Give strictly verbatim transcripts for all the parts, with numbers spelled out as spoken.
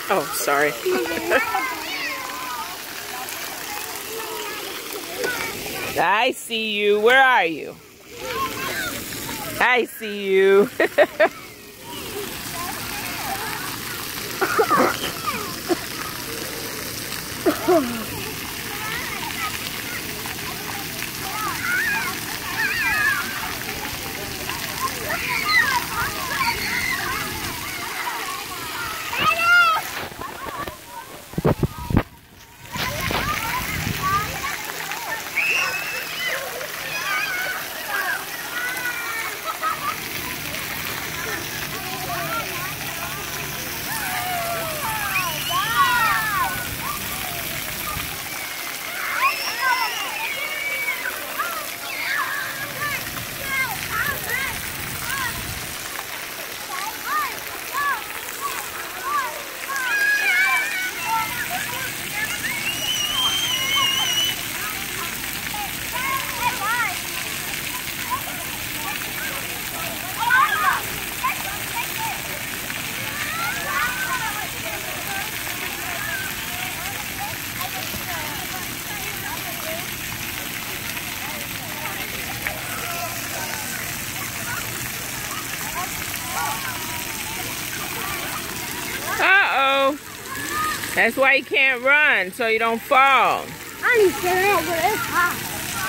Oh, sorry. I see you. Where are you? I see you. Uh-oh. That's why you can't run, so you don't fall. I need to get out, but it's hot.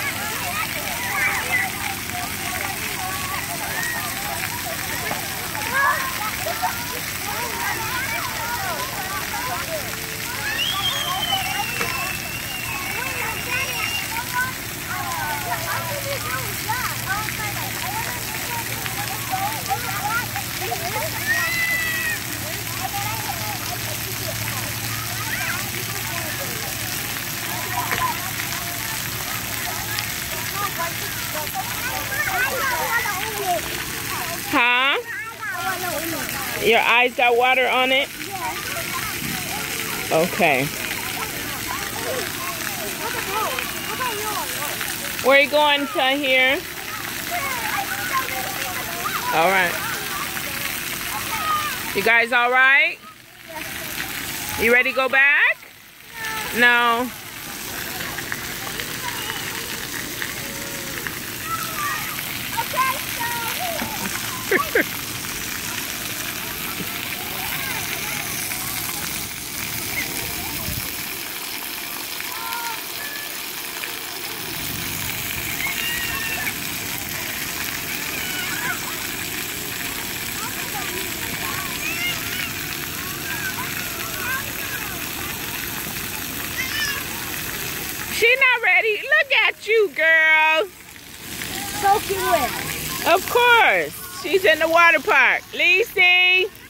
Huh? Your eyes got water on it? Okay. Where are you going to here? All right. You guys all right? You ready to go back? No. She's not ready. Look at you, girl. Soaking wet. Of course. She's in the water park. Lisi.